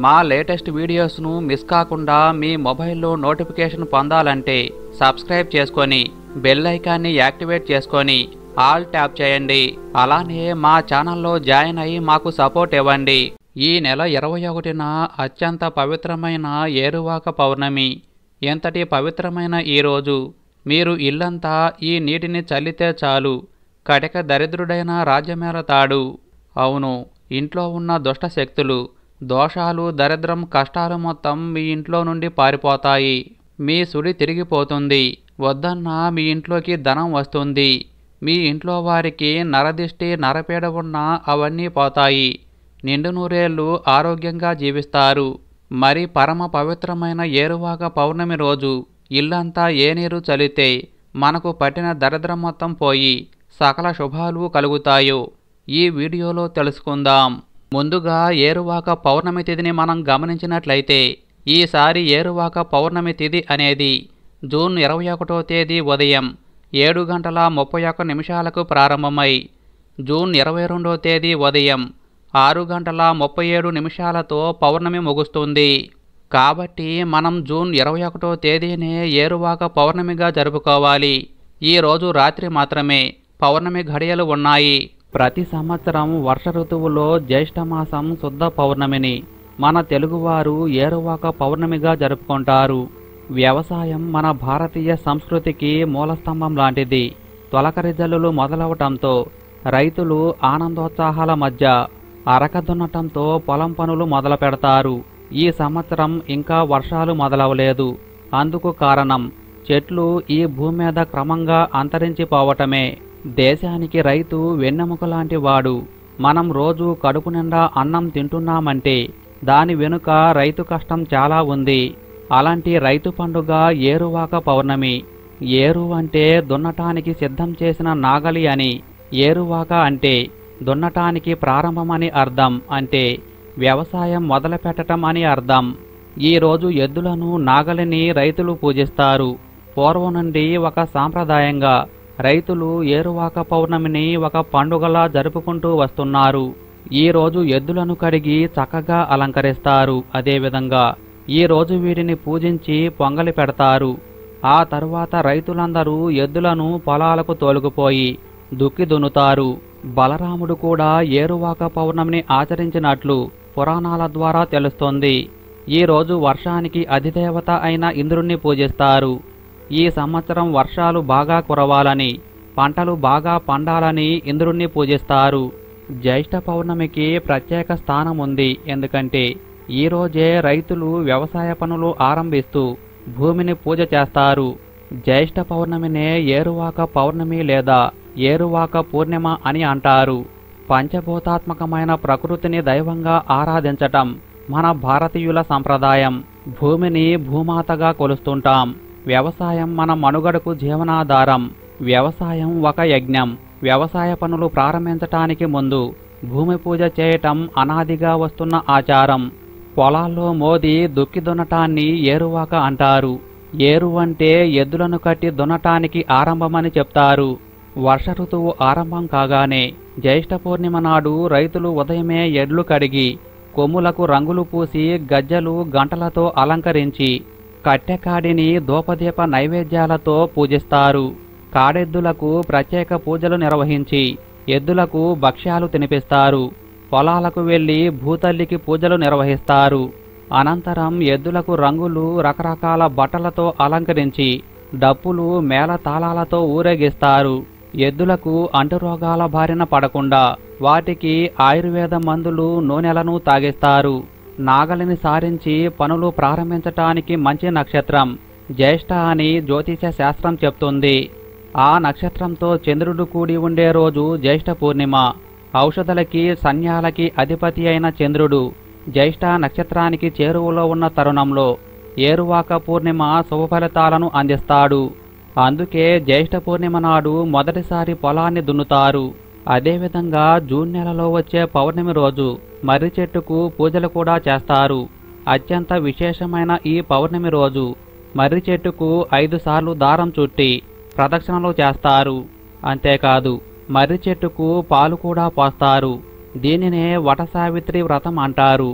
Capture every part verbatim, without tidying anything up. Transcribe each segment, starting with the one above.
మా latest వీడియోస్ను miss కాకుండా మీ మొబైల్లో నోటిఫికేషన్ పొందాలంటే సబ్స్క్రైబ్ చేసుకొని బెల్ ఐకాన్ని యాక్టివేట్ చేసుకొని ఆల్ ట్యాప్ చేయండి. అలానే మా ఛానల్లో జాయిన్ అయ్యి మాకు సపోర్ట్ ఇవ్వండి. ఈ నెల ఇరవై ఒకటిన అత్యంత పవిత్రమైన ఏరువాక పౌర్ణమి. ఎంతటి పవిత్రమైన ఈరోజు మీరు ఇల్లంతా ఈ నీటిని చల్లితే చాలు కటిక దరిద్రుడైన రాజ్యమేలతాడు. అవును, ఇంట్లో ఉన్న దుష్ట శక్తులు, దోషాలు, దరిద్రం, కష్టాలు మొత్తం మీ ఇంట్లో నుండి పారిపోతాయి. మీ సుడి తిరిగిపోతుంది. వద్దన్నా మీ ఇంట్లోకి ధనం వస్తుంది. మీ ఇంట్లో వారికి నరదిష్టి, నరపీడ ఉన్నా అవన్నీ పోతాయి. నిండు నూరేళ్లు ఆరోగ్యంగా జీవిస్తారు. మరి పరమ పవిత్రమైన ఏరువాక పౌర్ణమి రోజు ఇల్లంతా ఏ నీరు చలితే మనకు పట్టిన దరిద్రం మొత్తం పోయి సకల శుభాలు కలుగుతాయో ఈ వీడియోలో తెలుసుకుందాం. ముందుగా ఏరువాక పౌర్ణమి తిథిని మనం గమనించినట్లయితే ఈసారి ఏరువాక పౌర్ణమి తిథి అనేది జూన్ ఇరవై ఒకటో తేదీ ఉదయం ఏడు గంటల ముప్పై ఒక్క నిమిషాలకు ప్రారంభమై జూన్ ఇరవై రెండో తేదీ ఉదయం ఆరు గంటల ముప్పై ఏడు నిమిషాలతో పౌర్ణమి ముగుస్తుంది. కాబట్టి మనం జూన్ ఇరవై ఒకటో తేదీనే ఏరువాక పౌర్ణమిగా జరుపుకోవాలి. ఈ రోజు రాత్రి మాత్రమే పౌర్ణమి ఘడియలు ఉన్నాయి. ప్రతి సంవత్సరం వర్ష ఋతువులో జ్యేష్ఠమాసం శుద్ధ పౌర్ణమిని మన తెలుగువారు ఏరువాక పౌర్ణమిగా జరుపుకుంటారు. వ్యవసాయం మన భారతీయ సంస్కృతికి మూలస్తంభం లాంటిది. తొలకరి జల్లులు మొదలవటంతో రైతులు ఆనందోత్సాహాల మధ్య అరక దున్నటంతో పొలం పనులు మొదలు పెడతారు. ఈ సంవత్సరం ఇంకా వర్షాలు మొదలవలేదు. అందుకు కారణం చెట్లు ఈ భూమి మీద క్రమంగా అంతరించిపోవటమే. దేశానికి రైతు వెన్నెముక లాంటి వాడు. మనం రోజు కడుపు నిండా అన్నం తింటున్నామంటే దాని వెనుక రైతు కష్టం చాలా ఉంది. అలాంటి రైతు పండుగ ఏరువాక పౌర్ణమి. ఏరు అంటే దున్నటానికి సిద్ధం చేసిన నాగలి అని, ఏరువాక అంటే దున్నటానికి ప్రారంభమని అర్థం. అంటే వ్యవసాయం మొదలు పెట్టడం అని అర్థం. ఈరోజు ఎద్దులను, నాగలిని రైతులు పూజిస్తారు. పూర్వం నుండి ఒక సాంప్రదాయంగా రైతులు ఏరువాక పౌర్ణమిని ఒక పండుగలా జరుపుకుంటూ వస్తున్నారు. ఈరోజు ఎద్దులను కడిగి చక్కగా అలంకరిస్తారు. అదేవిధంగా ఈరోజు వీటిని పూజించి పొంగలి పెడతారు. ఆ తరువాత రైతులందరూ ఎద్దులను పొలాలకు తోలుకుపోయి దుక్కి దున్నుతారు. బలరాముడు కూడా ఏరువాక పౌర్ణమిని ఆచరించినట్లు పురాణాల ద్వారా తెలుస్తోంది. ఈరోజు వర్షానికి అధిదేవత అయిన ఇంద్రుణ్ణి పూజిస్తారు. ఈ సంవత్సరం వర్షాలు బాగా కురవాలని, పంటలు బాగా పండాలని ఇంద్రుణ్ణి పూజిస్తారు. జ్యేష్ఠ పౌర్ణమికి ప్రత్యేక స్థానం ఉంది. ఎందుకంటే ఈరోజే రైతులు వ్యవసాయ పనులు ఆరంభిస్తూ భూమిని పూజ చేస్తారు. జ్యేష్ఠ పౌర్ణమినే ఏరువాక పౌర్ణమి లేదా ఏరువాక పూర్ణిమ అని అంటారు. పంచభూతాత్మకమైన ప్రకృతిని దైవంగా ఆరాధించటం మన భారతీయుల సంప్రదాయం. భూమిని భూమాతగా కొలుస్తుంటాం. వ్యవసాయం మన మనుగడకు జీవనాధారం. వ్యవసాయం ఒక యజ్ఞం. వ్యవసాయ పనులు ప్రారంభించటానికి ముందు భూమి పూజ చేయటం అనాదిగా వస్తున్న ఆచారం. పొలాల్లో మోది దుక్కి దున్నటాన్ని ఏరువాక అంటారు. ఏరు అంటే ఎద్దులను కట్టి దున్నటానికి ఆరంభమని చెప్తారు. వర్ష ఋతువు ఆరంభం కాగానే జ్యేష్ఠ పూర్ణిమ నాడు రైతులు ఉదయమే ఎడ్లు కడిగి కొమ్ములకు రంగులు పూసి గజ్జలు గంటలతో అలంకరించి కట్టెకాడిని ధూపదీప నైవేద్యాలతో పూజిస్తారు. కాడెద్దులకు ప్రత్యేక పూజలు నిర్వహించి ఎద్దులకు భక్ష్యాలు తినిపిస్తారు. పొలాలకు వెళ్లి భూతల్లికి పూజలు నిర్వహిస్తారు. అనంతరం ఎద్దులకు రంగులు, రకరకాల బట్టలతో అలంకరించి డప్పులు, మేళతాళాలతో ఊరేగిస్తారు. ఎద్దులకు అంటురోగాల బారిన పడకుండా వాటికి ఆయుర్వేద మందులు, నూనెలను తాగిస్తారు. నాగలిని సారించి పనులు ప్రారంభించటానికి మంచి నక్షత్రం జ్యేష్ఠ అని జ్యోతిష శాస్త్రం చెప్తుంది. ఆ నక్షత్రంతో చంద్రుడు కూడి ఉండే రోజు జ్యేష్ఠ పూర్ణిమ. ఔషధలకి, సన్యాలకి అధిపతి అయిన చంద్రుడు జ్యేష్ఠ నక్షత్రానికి చేరువలో ఉన్న తరుణంలో ఏరువాక పూర్ణిమ శుభ ఫలితాలను అందిస్తాడు. అందుకే జ్యేష్ఠ పూర్ణిమ నాడు మొదటిసారి పొలాన్ని దున్నుతారు. అదేవిధంగా జూన్ నెలలో వచ్చే పౌర్ణమి రోజు మర్రి చెట్టుకు పూజలు కూడా చేస్తారు. అత్యంత విశేషమైన ఈ పౌర్ణమి రోజు మర్రి చెట్టుకు ఐదు సార్లు దారం చుట్టి ప్రదక్షిణలు చేస్తారు. అంతేకాదు మర్రి చెట్టుకు పాలు కూడా పోస్తారు. దీనినే వట సావిత్రి వ్రతం అంటారు.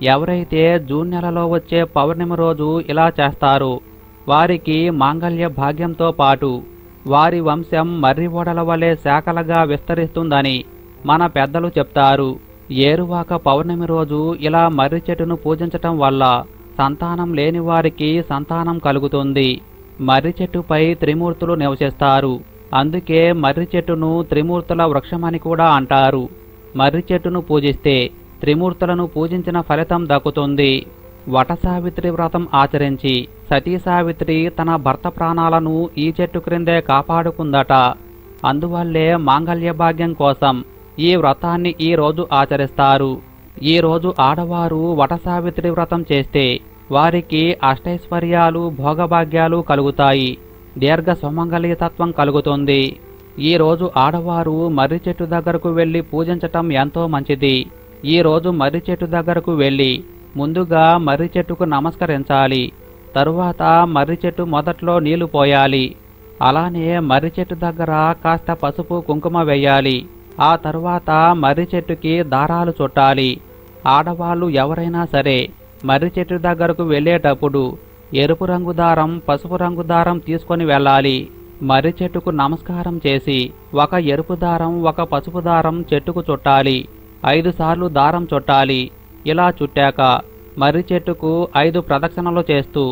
ఎవరైతే జూన్ నెలలో వచ్చే పౌర్ణమి రోజు ఇలా చేస్తారో వారికి మాంగళ్య భాగ్యంతో పాటు వారి వంశం మర్రి ఓడల వలె శాఖలుగా విస్తరిస్తుందని మన పెద్దలు చెప్తారు. ఏరువాక పౌర్ణమి రోజు ఇలా మర్రి చెట్టును పూజించటం వల్ల సంతానం లేని వారికి సంతానం కలుగుతుంది. మర్రి చెట్టుపై త్రిమూర్తులు నివసిస్తారు. అందుకే మర్రి చెట్టును త్రిమూర్తుల వృక్షమని కూడా అంటారు. మర్రి చెట్టును పూజిస్తే త్రిమూర్తులను పూజించిన ఫలితం దక్కుతుంది. వటసావిత్రి వ్రతం ఆచరించి సతీ సావిత్రి తన భర్త ప్రాణాలను ఈ చెట్టు క్రిందే కాపాడుకుందట. అందువల్లే మాంగళ్య భాగ్యం కోసం ఈ వ్రతాన్ని ఈ రోజు ఆచరిస్తారు. ఈ రోజు ఆడవారు వటసావిత్రి వ్రతం చేస్తే వారికి అష్టైశ్వర్యాలు భోగభాగ్యాలు కలుగుతాయి. దీర్ఘ సుమంగళీతత్వం కలుగుతుంది. ఈ రోజు ఆడవారు మర్రి చెట్టు దగ్గరకు వెళ్లి పూజించటం ఎంతో మంచిది. ఈ రోజు మర్రి చెట్టు దగ్గరకు వెళ్లి ముందుగా మర్రి చెట్టుకు నమస్కరించాలి. తరువాత మర్రి చెట్టు మొదట్లో నీళ్లు పోయాలి. అలానే మర్రి చెట్టు దగ్గర కాస్త పసుపు కుంకుమ వేయాలి. ఆ తరువాత మర్రి చెట్టుకి దారాలు చుట్టాలి. ఆడవాళ్లు ఎవరైనా సరే మర్రి చెట్టు దగ్గరకు వెళ్లేటప్పుడు ఎరుపు రంగు దారం పసుపు రంగు దారం తీసుకొని వెళ్ళాలి. మర్రి చెట్టుకు నమస్కారం చేసి ఒక ఎరుపు దారం ఒక పసుపు దారం చెట్టుకు చుట్టాలి. ఐదు సార్లు దారం చుట్టాలి. ఇలా చుట్టాక మర్రి చెట్టుకు ఐదు ప్రదక్షిణలు చేస్తూ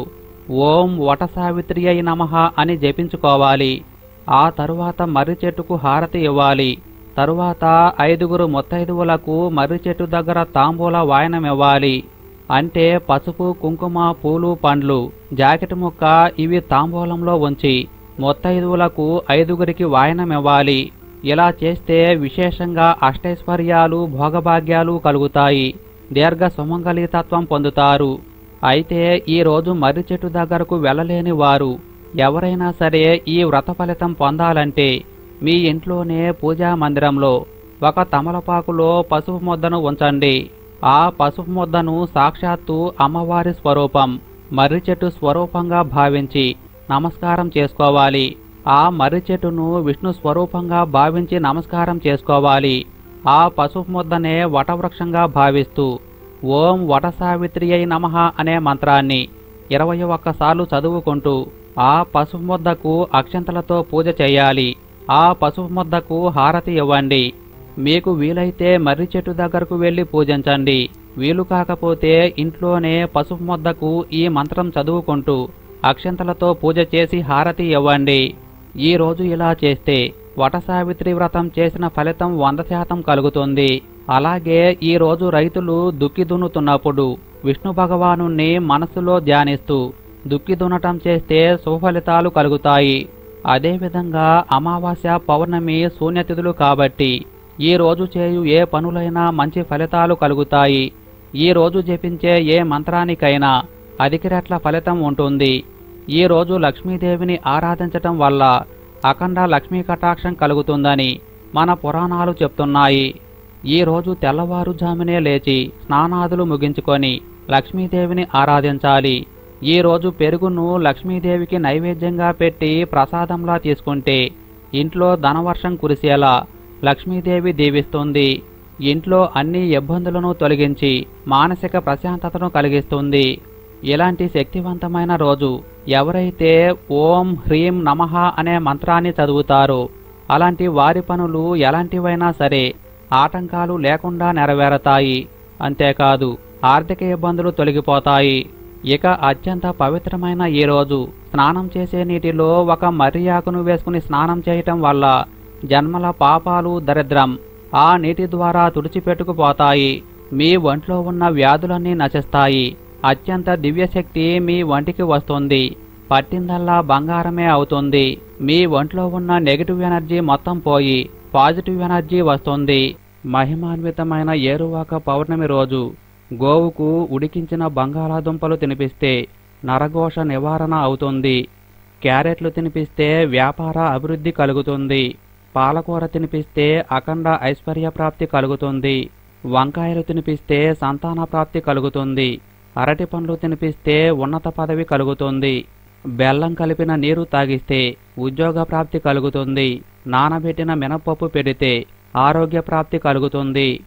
ఓం వటసావిత్రి అయి నమః అని జపించుకోవాలి. ఆ తరువాత మర్రి చెట్టుకు హారతి ఇవ్వాలి. తరువాత ఐదుగురు ముత్తైదువులకు మర్రి చెట్టు దగ్గర తాంబూల వాయనమివ్వాలి. అంటే పసుపు కుంకుమ పూలు పండ్లు జాకెట్ ముక్క ఇవి తాంబూలంలో ఉంచి ముత్తైదువులకు ఐదుగురికి వాయనమివ్వాలి. ఇలా చేస్తే విశేషంగా అష్టైశ్వర్యాలు భోగభాగ్యాలు కలుగుతాయి. దీర్ఘ సుమంగళీతత్వం పొందుతారు. అయితే ఈ రోజు మర్రి చెట్టు దగ్గరకు వెళ్ళలేని వారు ఎవరైనా సరే ఈ వ్రత ఫలితం పొందాలంటే మీ ఇంట్లోనే పూజా మందిరంలో ఒక తమలపాకులో పసుపు ముద్దను ఉంచండి. ఆ పసుపు ముద్దను సాక్షాత్తు అమ్మవారి స్వరూపం మర్రి చెట్టు స్వరూపంగా భావించి నమస్కారం చేసుకోవాలి. ఆ మర్రి చెట్టును విష్ణు స్వరూపంగా భావించి నమస్కారం చేసుకోవాలి. ఆ పసుపు ముద్దనే వటవృక్షంగా భావిస్తూ ఓం వటసావిత్రి అయి నమః అనే మంత్రాన్ని ఇరవై ఒక్కసార్లు చదువుకుంటూ ఆ పసుపు ముద్దకు అక్షంతలతో పూజ చేయాలి. ఆ పసుపు ముద్దకు హారతి ఇవ్వండి. మీకు వీలైతే మర్రి చెట్టు దగ్గరకు వెళ్లి పూజించండి. వీలు కాకపోతే ఇంట్లోనే పసుపు ముద్దకు ఈ మంత్రం చదువుకుంటూ అక్షంతలతో పూజ చేసి హారతి ఇవ్వండి. ఈ రోజు ఇలా చేస్తే వటసావిత్రి వ్రతం చేసిన ఫలితం వంద శాతం కలుగుతుంది. అలాగే ఈ రోజు రైతులు దుక్కి దున్నుతున్నప్పుడు విష్ణు భగవానుణ్ణి మనస్సులో ధ్యానిస్తూ దుక్కి దున్నటం చేస్తే సుఫలితాలు కలుగుతాయి. అదేవిధంగా అమావాస్య పౌర్ణమి శూన్యతిథులు కాబట్టి ఈ రోజు చేయు ఏ పనులైనా మంచి ఫలితాలు కలుగుతాయి. ఈ రోజు జపించే ఏ మంత్రానికైనా అధిక రెట్ల ఫలితం ఉంటుంది. ఈ రోజు లక్ష్మీదేవిని ఆరాధించటం వల్ల అఖండ లక్ష్మీ కటాక్షం కలుగుతుందని మన పురాణాలు చెప్తున్నాయి. ఈ రోజు తెల్లవారుజామునే లేచి స్నానాదులు ముగించుకొని లక్ష్మీదేవిని ఆరాధించాలి. ఈ రోజు పెరుగును లక్ష్మీదేవికి నైవేద్యంగా పెట్టి ప్రసాదంలా తీసుకుంటే ఇంట్లో ధనవర్షం కురిసేలా లక్ష్మీదేవి దీవిస్తుంది. ఇంట్లో అన్ని ఇబ్బందులను తొలగించి మానసిక ప్రశాంతతను కలిగిస్తుంది. ఇలాంటి శక్తివంతమైన రోజు ఎవరైతే ఓం హ్రీం నమః అనే మంత్రాన్ని చదువుతారో అలాంటి వారి పనులు ఎలాంటివైనా సరే ఆటంకాలు లేకుండా నెరవేరతాయి. అంతేకాదు ఆర్థిక ఇబ్బందులు తొలగిపోతాయి. ఇక అత్యంత పవిత్రమైన ఈ రోజు స్నానం చేసే నీటిలో ఒక మర్రి ఆకును వేసుకుని స్నానం చేయటం వల్ల జన్మల పాపాలు దరిద్రం ఆ నీటి ద్వారా తుడిచిపెట్టుకుపోతాయి. మీ ఒంట్లో ఉన్న వ్యాధులన్నీ నశిస్తాయి. అత్యంత దివ్యశక్తి మీ ఒంటికి వస్తుంది. పట్టిందల్లా బంగారమే అవుతుంది. మీ ఒంట్లో ఉన్న నెగిటివ్ ఎనర్జీ మొత్తం పోయి పాజిటివ్ ఎనర్జీ వస్తుంది. మహిమాన్వితమైన ఏరువాక పౌర్ణమి రోజు గోవుకు ఉడికించిన బంగాళాదుంపలు తినిపిస్తే నరఘోష నివారణ అవుతుంది. క్యారెట్లు తినిపిస్తే వ్యాపార అభివృద్ధి కలుగుతుంది. పాలకూర తినిపిస్తే అఖండ ఐశ్వర్య ప్రాప్తి కలుగుతుంది. వంకాయలు తినిపిస్తే సంతాన ప్రాప్తి కలుగుతుంది. అరటి పండ్లు తినిపిస్తే ఉన్నత పదవి కలుగుతుంది. బెల్లం కలిపిన నీరు తాగిస్తే ఉద్యోగ ప్రాప్తి కలుగుతుంది. నానబెట్టిన మినపప్పు పెడితే ఆరోగ్య ప్రాప్తి కలుగుతుంది.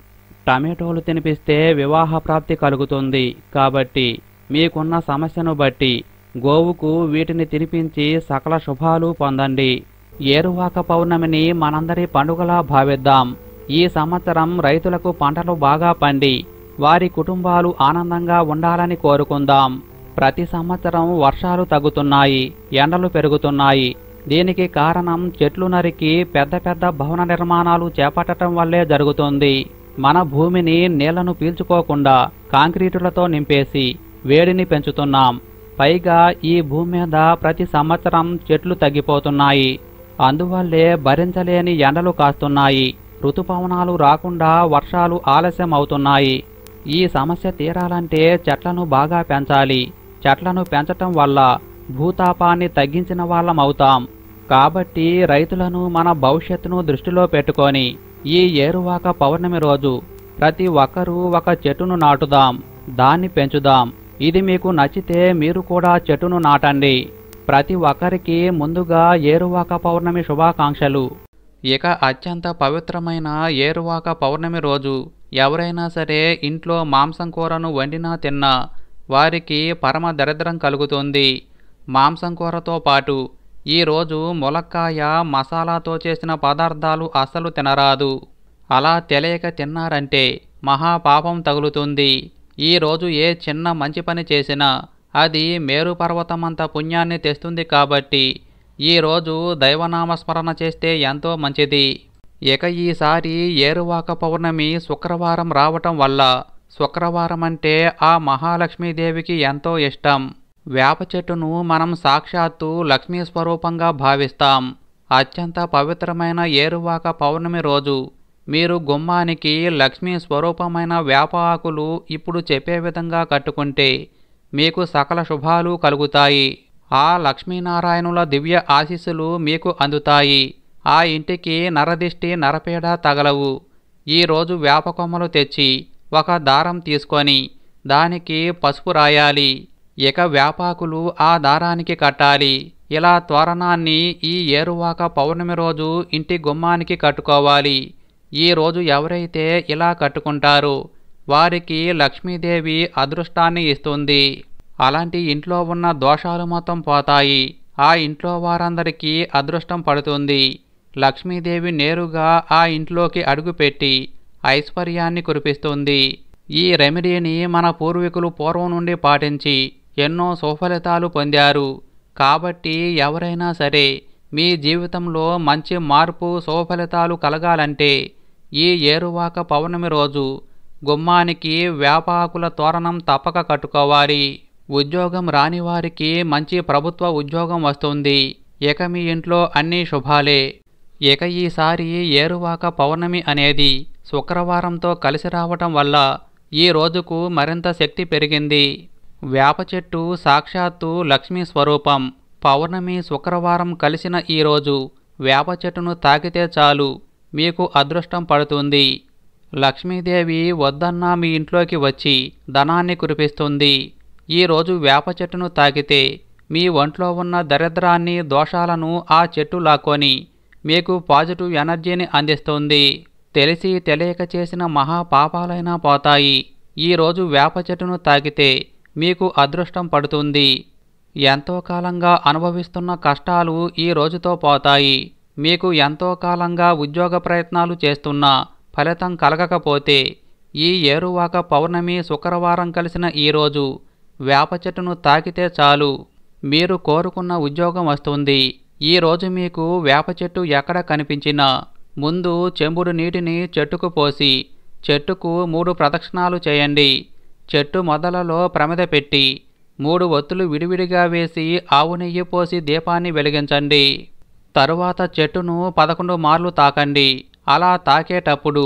టమాటోలు తినిపిస్తే వివాహ ప్రాప్తి కలుగుతుంది. కాబట్టి మీకున్న సమస్యను బట్టి గోవుకు వీటిని తినిపించి సకల శుభాలు పొందండి. ఏరువాక పౌర్ణమిని మనందరి పండుగలా భావిద్దాం. ఈ సంవత్సరం రైతులకు పంటలు బాగా పండి వారి కుటుంబాలు ఆనందంగా ఉండాలని కోరుకుందాం. ప్రతి సంవత్సరం వర్షాలు తగ్గుతున్నాయి, ఎండలు పెరుగుతున్నాయి. దీనికి కారణం చెట్లు నరికి పెద్ద పెద్ద భవన నిర్మాణాలు చేపట్టడం వల్లే జరుగుతుంది. మన భూమిని నీళ్లను పీల్చుకోకుండా కాంక్రీటులతో నింపేసి వేడిని పెంచుతున్నాం. పైగా ఈ భూమి మీద ప్రతి సంవత్సరం చెట్లు తగ్గిపోతున్నాయి. అందువల్లే భరించలేని ఎండలు కాస్తున్నాయి. ఋతుపవనాలు రాకుండా వర్షాలు ఆలస్యం అవుతున్నాయి. ఈ సమస్య తీరాలంటే చెట్లను బాగా పెంచాలి. చెట్లను పెంచటం వల్ల భూతాపాన్ని తగ్గించిన వాళ్ళం అవుతాం. కాబట్టి రైతులను మన భవిష్యత్తును దృష్టిలో పెట్టుకొని ఈ ఏరువాక పౌర్ణమి రోజు ప్రతి ఒక్కరూ ఒక చెట్టును నాటుదాం, దాన్ని పెంచుదాం. ఇది మీకు నచ్చితే మీరు కూడా చెట్టును నాటండి. ప్రతి ఒక్కరికి ముందుగా ఏరువాక పౌర్ణమి శుభాకాంక్షలు. ఇక అత్యంత పవిత్రమైన ఏరువాక పౌర్ణమి రోజు ఎవరైనా సరే ఇంట్లో మాంసం కూరను వండినా తిన్నా వారికి పరమ దరిద్రం కలుగుతుంది. మాంసం కూరతో పాటు ఈరోజు ములక్కాయ మసాలాతో చేసిన పదార్థాలు అస్సలు తినరాదు. అలా తెలియక తిన్నారంటే మహాపాపం తగులుతుంది. ఈరోజు ఏ చిన్న మంచి పని చేసినా అది మేరు పర్వతమంత పుణ్యాన్ని తెస్తుంది. కాబట్టి ఈరోజు దైవనామస్మరణ చేస్తే ఎంతో మంచిది. ఇక ఈసారి ఏరువాక పౌర్ణమి శుక్రవారం రావటం వల్ల శుక్రవారం అంటే ఆ మహాలక్ష్మీదేవికి ఎంతో ఇష్టం. వేప చెట్టును మనం సాక్షాత్తు లక్ష్మీ స్వరూపంగా భావిస్తాం. అత్యంత పవిత్రమైన ఏరువాక పౌర్ణమి రోజు మీరు గుమ్మానికి లక్ష్మీ స్వరూపమైన వేప ఆకులు ఇప్పుడు చెప్పే విధంగా కట్టుకుంటే మీకు సకల శుభాలు కలుగుతాయి. ఆ లక్ష్మీనారాయణుల దివ్య ఆశీస్సులు మీకు అందుతాయి. ఆ ఇంటికి నరదిష్టి నరపీడ తగలవు. ఈరోజు వేప కొమ్మలు తెచ్చి ఒక దారం తీసుకొని దానికి పసుపు రాయాలి. ఇక వేపాకులు ఆ దారానికి కట్టాలి. ఇలా తోరణాన్ని ఈ ఏరువాక పౌర్ణమి రోజు ఇంటి గుమ్మానికి కట్టుకోవాలి. ఈరోజు ఎవరైతే ఇలా కట్టుకుంటారో వారికి లక్ష్మీదేవి అదృష్టాన్ని ఇస్తుంది. అలాంటి ఇంట్లో ఉన్న దోషాలు మొత్తం పోతాయి. ఆ ఇంట్లో వారందరికీ అదృష్టం పడుతుంది. లక్ష్మీదేవి నేరుగా ఆ ఇంట్లోకి అడుగుపెట్టి ఐశ్వర్యాన్ని కురిపిస్తుంది. ఈ రెమెడీని మన పూర్వీకులు పూర్వం నుండి పాటించి ఎన్నో సుఫలితాలు పొందారు. కాబట్టి ఎవరైనా సరే మీ జీవితంలో మంచి మార్పు సుఫలితాలు కలగాలంటే ఈ ఏరువాక పౌర్ణమి రోజు గుమ్మానికి వేపాకుల తోరణం తప్పక కట్టుకోవాలి. ఉద్యోగం రాని వారికి మంచి ప్రభుత్వ ఉద్యోగం వస్తుంది. ఇక మీ ఇంట్లో అన్నీ శుభాలే. ఇక ఈసారి ఏరువాక పౌర్ణమి అనేది శుక్రవారంతో కలిసి రావటం వల్ల ఈ రోజుకు మరింత శక్తి పెరిగింది. వేప చెట్టు సాక్షాత్తు లక్ష్మీ స్వరూపం. పౌర్ణమి శుక్రవారం కలిసిన ఈరోజు వేప చెట్టును తాకితే చాలు మీకు అదృష్టం పడుతుంది. లక్ష్మీదేవి వద్దన్నా మీ ఇంట్లోకి వచ్చి ధనాన్ని కురిపిస్తుంది. ఈరోజు వేప చెట్టును తాకితే మీ ఒంట్లో ఉన్న దరిద్రాన్ని దోషాలను ఆ చెట్టు లాక్కొని మీకు పాజిటివ్ ఎనర్జీని అందిస్తుంది. తెలిసి తెలియక చేసిన మహాపాపాలైనా పోతాయి. ఈరోజు వేప చెట్టును తాకితే మీకు అదృష్టం పడుతుంది. ఎంతో కాలంగా అనుభవిస్తున్న కష్టాలు ఈ రోజుతో పోతాయి. మీకు ఎంతో కాలంగా ఉద్యోగ ప్రయత్నాలు చేస్తున్నా ఫలితం కలగకపోతే ఈ ఏరువాక పౌర్ణమి శుక్రవారం కలిసిన ఈరోజు వేప చెట్టును తాకితే చాలు మీరు కోరుకున్న ఉద్యోగం వస్తుంది. ఈరోజు మీకు వేప చెట్టు ఎక్కడ కనిపించినా ముందు చెంబుడు నీటిని చెట్టుకు పోసి చెట్టుకు మూడు ప్రదక్షిణాలు చేయండి. చెట్టు మొదలలో ప్రమిద పెట్టి మూడు ఒత్తులు విడివిడిగా వేసి ఆవు నెయ్యి పోసి దీపాన్ని వెలిగించండి. తరువాత చెట్టును పదకొండు మార్లు తాకండి. అలా తాకేటప్పుడు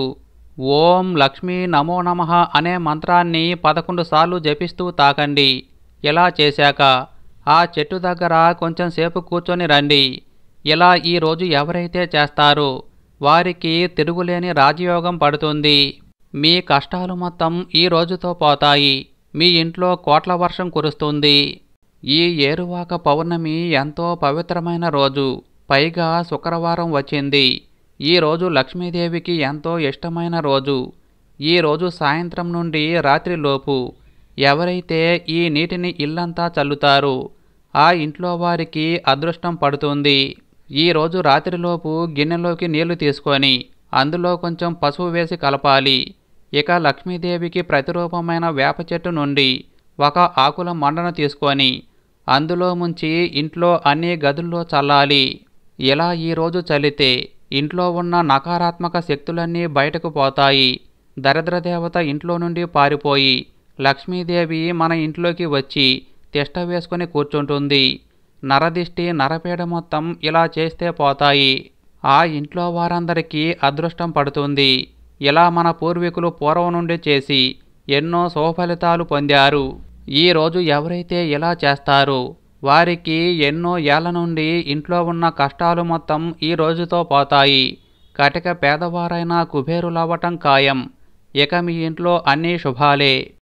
ఓం లక్ష్మీ నమో నమః అనే మంత్రాన్ని పదకొండు సార్లు జపిస్తూ తాకండి. ఇలా చేశాక ఆ చెట్టు దగ్గర కొంచెం సేపు కూర్చొని రండి. ఇలా ఈరోజు ఎవరైతే చేస్తారో వారికి తిరుగులేని రాజయోగం పడుతుంది. మీ కష్టాలు మొత్తం ఈ రోజుతో పోతాయి. మీ ఇంట్లో కోట్ల వర్షం కురుస్తుంది. ఈ ఏరువాక పౌర్ణమి ఎంతో పవిత్రమైన రోజు. పైగా శుక్రవారం వచ్చింది. ఈరోజు లక్ష్మీదేవికి ఎంతో ఇష్టమైన రోజు. ఈరోజు సాయంత్రం నుండి రాత్రిలోపు ఎవరైతే ఈ నీటిని ఇల్లంతా చల్లుతారో ఆ ఇంట్లో వారికి అదృష్టం పడుతుంది. ఈరోజు రాత్రిలోపు గిన్నెలోకి నీళ్లు తీసుకొని అందులో కొంచెం పసుపు వేసి కలపాలి. ఇక లక్ష్మీదేవికి ప్రతిరూపమైన వేప చెట్టు నుండి ఒక ఆకుల మండను తీసుకొని అందులో ముంచి ఇంట్లో అన్ని గదుల్లో చల్లాలి. ఇలా ఈరోజు చల్లితే ఇంట్లో ఉన్న నకారాత్మక శక్తులన్నీ బయటకు పోతాయి. దరిద్రదేవత ఇంట్లో నుండి పారిపోయి లక్ష్మీదేవి మన ఇంట్లోకి వచ్చి తిష్ట వేసుకుని కూర్చుంటుంది. నరదిష్టి నరపీడ మొత్తం ఇలా చేస్తే పోతాయి. ఆ ఇంట్లో వారందరికీ అదృష్టం పడుతుంది. ఇలా మన పూర్వీకులు పూర్వం నుండి చేసి ఎన్నో శుభఫలితాలు పొందారు. ఈరోజు ఎవరైతే ఇలా చేస్తారో వారికి ఎన్నో ఏళ్ల నుండి ఇంట్లో ఉన్న కష్టాలు మొత్తం ఈ రోజుతో పోతాయి. కటిక పేదవారైనా కుబేరులవ్వటం ఖాయం. ఇక మీ ఇంట్లో అన్నీ శుభాలే.